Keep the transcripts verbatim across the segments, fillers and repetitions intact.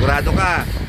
Sigurado ka.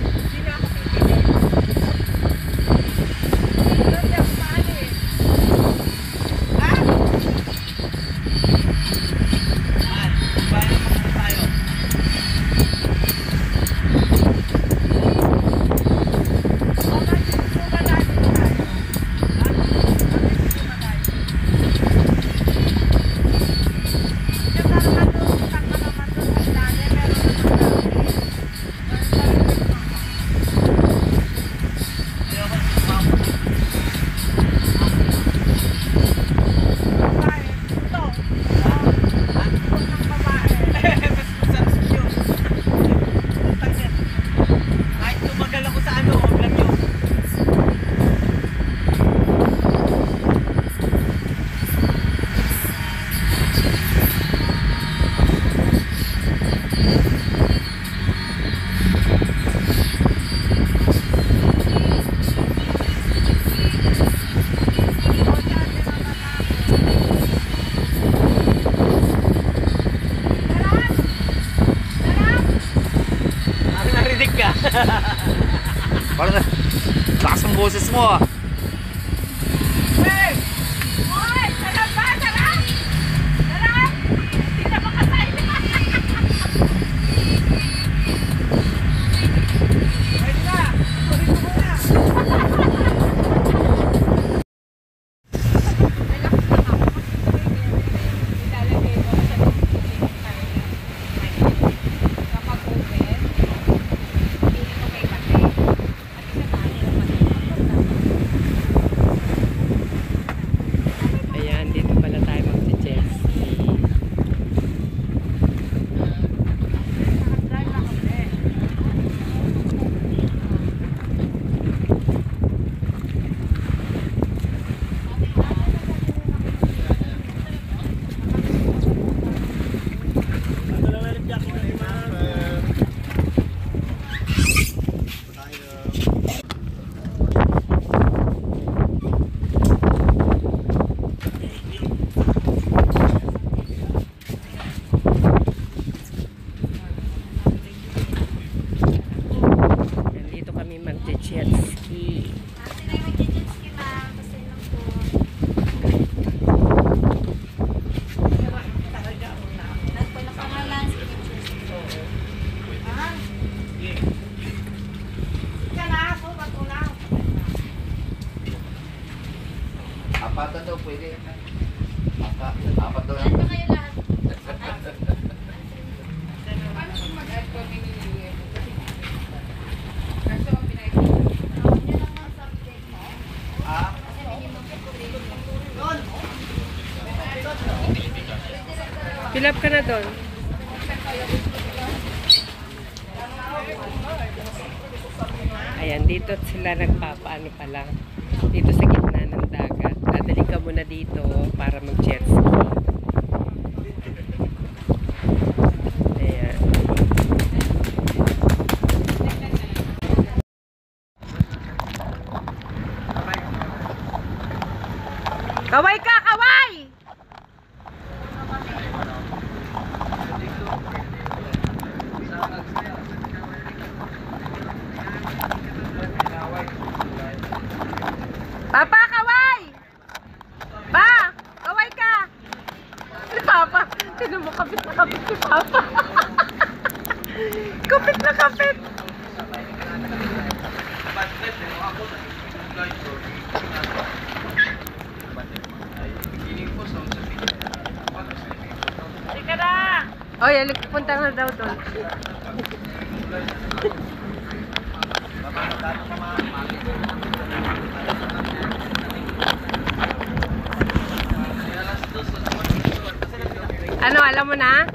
Parang lakas ng boses mo ah. Hey! Hoy! Sarap ba? Sarap! Sarap! Hindi na makasay. Pwede na! Pwede mo muna! Apatan daw pwede. Apat, apat daw. Saan ba kayo lahat? Paano kung mag-add ko ang iniliwi? Kaso ang pinag-iwi. Yun lang ang subject mo. Ah? Kasi minimum security. Fill up ka na doon. Ayan, dito sila nagpapaano pa lang. Dito sa gitna ng dagat. Dadali ka muna dito para mag-jet ski. Ayan. Kaway ka! Kaway! Papa, kaway! Pa! Kaway ka! Si Papa! Tinan mo, kapit na kapit si Papa! Kapit na kapit! Sige na! O, yan, nagpupunta na daw doon. Ano, alam mo na?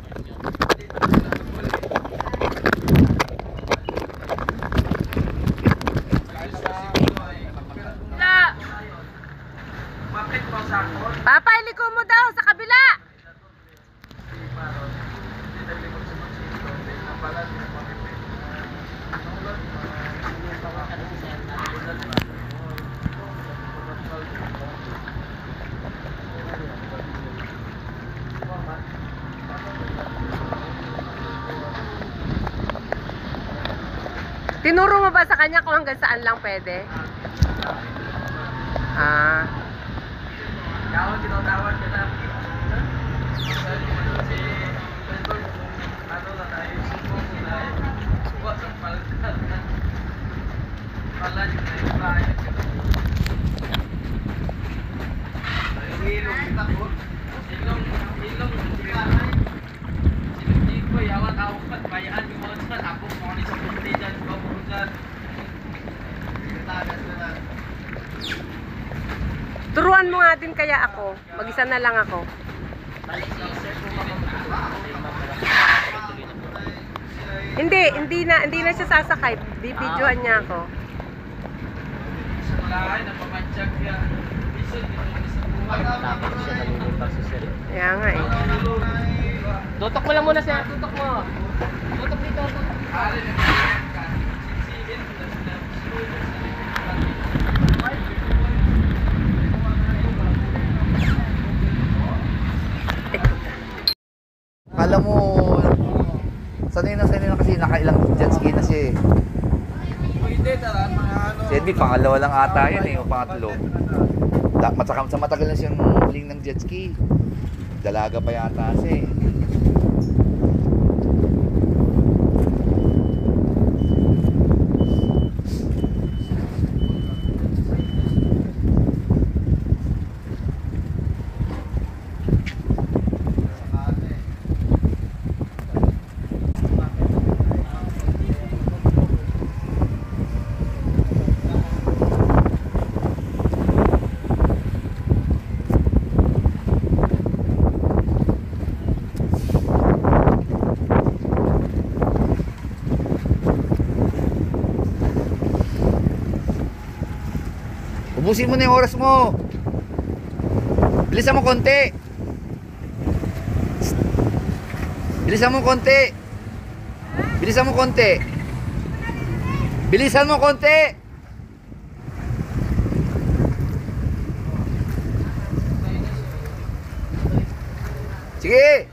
Papa, iliko mo daw sa kabila! Tinuro mo ba sa kanya kung hanggang saan lang pwede? Ah. Kaya tinatawag ka na. Ano na tayo? Suko na. Suko sa palkan. Pala yung tayo. Ilong kita po. Ilong, ilong. Hindi ko yawan awak pat bayaan yung mga sa tapos mo ni sa puti dyan ko burugan. Tagas na lang. Turuan mo nga din kaya ako. Mag-isa na lang ako. Hindi, hindi na, hindi na siya sasakay. Bibidyohan niya ako. Lahat na pamanchag yan. Bisan dito sa buhay. Tapos siya namimibag sa sir. Kaya nga eh. Tutok mo lang muna sir. Tutok mo. Tutok dito. Tutok. Ali na kailangan ka. Sisihin mo na sila. Kala mo, sanay na sanay na kasi nakailang jet ski na siya eh. Pwede tara, mga ano. Si Edby, pangalawa lang ata yun eh, o pangatlo. Da, matakam sa matagal na siyang huling ng jet ski. Dalaga pa yata siya eh. Ubusin mo na yung oras mo. Bilisan mo konti. Bilisan mo konti. Bilisan mo konti. Bilisan mo konti. Sige.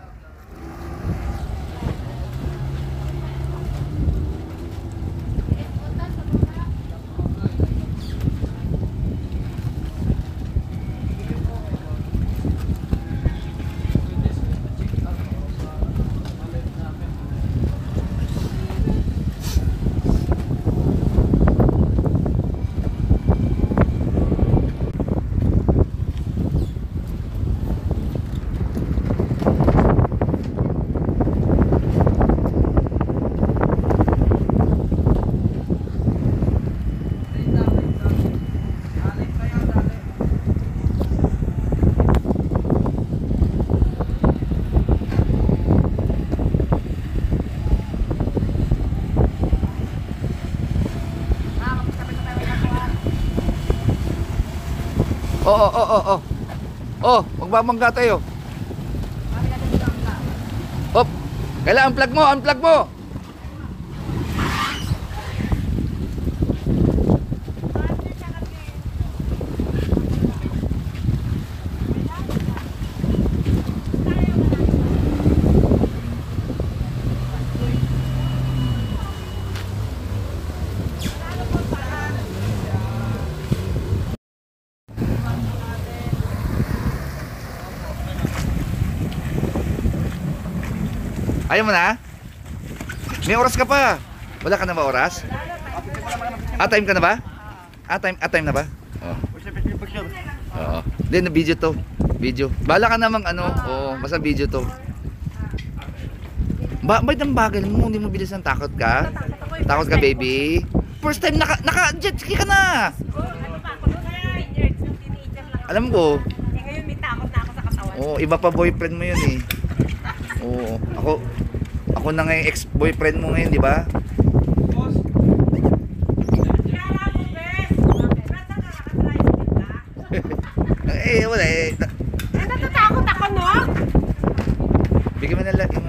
Oh, oh, oh, oh, oh. Oh, magbabangga tayo. Hop. Kailangan unplug mo, unplug mo. Ayaw mo na? May oras ka pa. Wala ka na ba oras? Ah, time ka na ba? Ah, time, ah, time na ba? Oo. Oo. Hindi, na video to. Video. Bala ka namang ano. Oo, basta video to. Ba, ba't ang bagal mo? Hindi mo bilisan. Takot ka? Takot ka, baby? First time naka, naka jet ski ka na. Alam ko. Eh ngayon may takot na ako sa katawan. Oo, iba pa boyfriend mo yun eh. Oo, ako ako na nga yung ex-boyfriend mo ngayon, di ba? Kaya mo, bes! Ba't ka nakaka-tricycle ka? Eh, wala eh. Eh, natatakot ako, no? Bigyan mo na lang.